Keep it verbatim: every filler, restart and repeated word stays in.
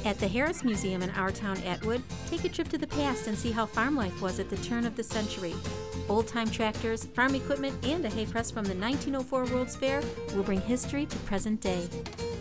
At the Harris Museum in our town, Atwood, take a trip to the past and see how farm life was at the turn of the century. Old-time tractors, farm equipment, and a hay press from the nineteen oh four World's Fair will bring history to present day.